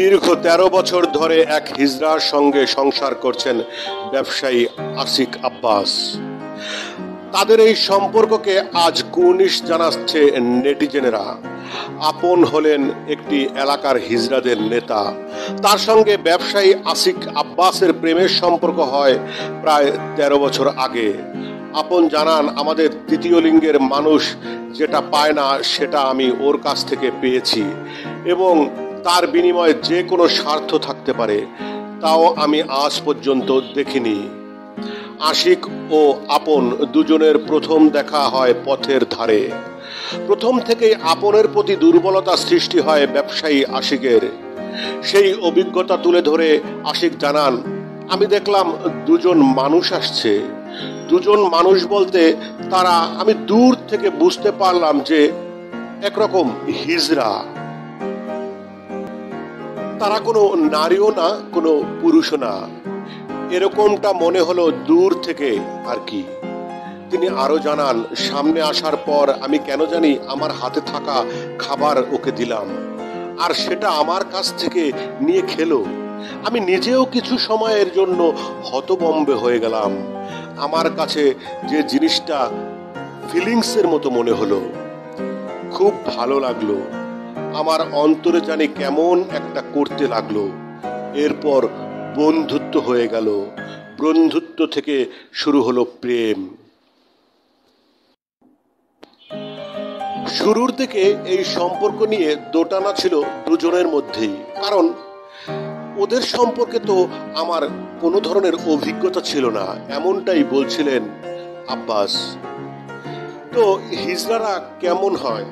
দীর্ঘ ১৩ বছর ধরে এক হিজড়ার সঙ্গে সংসার করছেন ব্যবসায়ী আশিক আব্বাস। তাদের এই সম্পর্ককে আজ কুর্নিশ জানাচ্ছে নেটিজেনেরা। আপন হলেন একটি এলাকার হিজড়াদের নেতা। তার সঙ্গে ব্যবসায়ী আশিক আব্বাসের প্রেমের সম্পর্ক হয় প্রায় ১৩ বছর আগে। আপন জানান, আমাদের তৃতীয় লিঙ্গের মানুষ যেটা পায় না সেটা আমি ওর কাছ থেকে পেয়েছি, এবং তার বিনিময়ে যে কোনো স্বার্থ থাকতে পারে, তাও আমি আজ পর্যন্ত দেখিনি। আশিক ও আপন দুজনের প্রথম দেখা হয় পথের ধারে। প্রথম থেকেই আপনের প্রতি দুর্বলতা সৃষ্টি হয় ব্যবসায়ী আশিকের। সেই অভিজ্ঞতা তুলে ধরে আশিক জানান, আমি দেখলাম দুজন মানুষ আসছে। দুজন মানুষ বলতে তারা, আমি দূর থেকে বুঝতে পারলাম যে একরকম হিজড়া। তারা কোনো নারীও না, কোনো পুরুষও না, এরকমটা মনে হলো দূর থেকে আর কি। তিনি আরো জানান, সামনে আসার পর আমি কেন জানি আমার হাতে থাকা খাবার ওকে দিলাম, আর সেটা আমার কাছ থেকে নিয়ে খেলো। আমি নিজেও কিছু সময়ের জন্য হতভম্ব হয়ে গেলাম। আমার কাছে যে জিনিসটা ফিলিংসের মতো মনে হলো, খুব ভালো লাগলো। আমার অন্তরে জানি কেমন একটা করতে লাগলো। এরপর বন্ধুত্ব হয়ে গেল। বন্ধুত্ব থেকে শুরু হলো প্রেম। শুরুর দিকে এই সম্পর্ক নিয়ে দোটানা ছিল দুজনের মধ্যেই, কারণ ওদের সম্পর্কে তো আমার কোনো ধরনের অভিজ্ঞতা ছিল না, এমনটাই বলছিলেন আব্বাস। তো হিজড়ারা কেমন হয়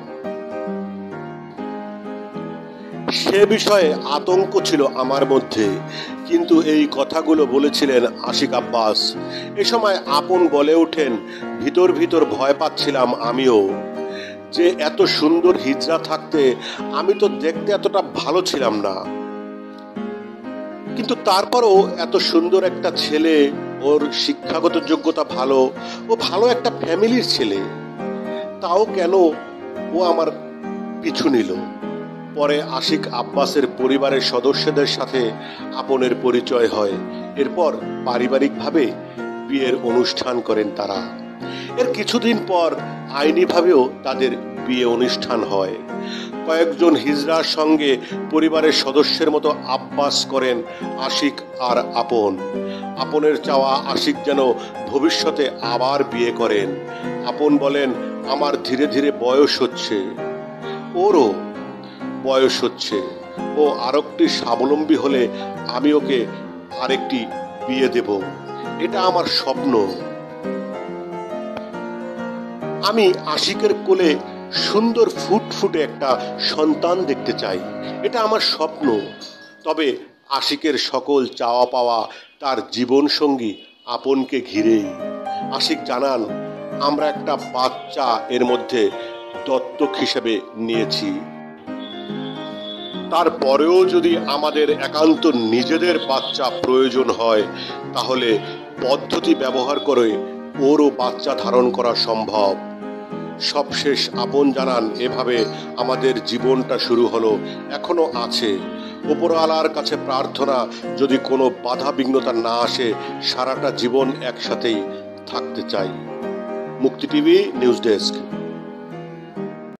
সে বিষয়ে আতঙ্ক ছিল আমার মধ্যে, কিন্তু এই কথাগুলো বলেছিলেন আশিক আব্বাস। এ সময় আপন বলে ওঠেন, ভিতর ভিতর ভয় পাচ্ছিলাম আমিও, যে এত সুন্দর হিজড়া থাকতে আমি তো দেখতে এতটা ভালো ছিলাম না, কিন্তু তারপরও এত সুন্দর একটা ছেলে, ওর শিক্ষাগত যোগ্যতা ভালো, ও ভালো একটা ফ্যামিলির ছেলে, তাও কেন ও আমার পিছু নিল। পরে আশিক আব্বাসের পরিবারের সদস্যদের সাথে আপনের পরিচয় হয়। এরপর পারিবারিকভাবে বিয়ের অনুষ্ঠান করেন তারা। এর কিছুদিন পর আইনিভাবেও তাদের বিয়ে অনুষ্ঠান হয়। কয়েকজন হিজড়ার সঙ্গে পরিবারের সদস্যের মতো আব্বাস করেন আশিক আর আপন। আপনের চাওয়া আশিক যেন ভবিষ্যতে আবার বিয়ে করেন। আপন বলেন, আমার ধীরে ধীরে বয়স হচ্ছে, ওরও বয়স হচ্ছে, ও আরেকটি স্বাবলম্বী হলে আমি ওকে আরেকটি বিয়ে দেব। এটা আমার স্বপ্ন। আমি আশিকের কোলে সুন্দর ফুটফুটে একটা সন্তান দেখতে চাই, এটা আমার স্বপ্ন। তবে আশিকের সকল চাওয়া পাওয়া তার জীবন সঙ্গী আপনকে ঘিরেই। আশিক জানান, আমরা একটা বাচ্চা এর মধ্যে দত্তক হিসেবে নিয়েছি। তারপরেও যদি আমাদের একান্ত নিজেদের বাচ্চা প্রয়োজন হয়, তাহলে পদ্ধতি ব্যবহার করে ওরও বাচ্চা ধারণ করা সম্ভব। সবশেষ আপন জানান, এভাবে আমাদের জীবনটা শুরু হলো, এখনো আছে। উপরওয়ালার কাছে প্রার্থনা, যদি কোনো বাধা বিঘ্নতা না আসে, সারাটা জীবন একসাথেই থাকতে চাই। মুক্তি টিভি নিউজ ডেস্ক।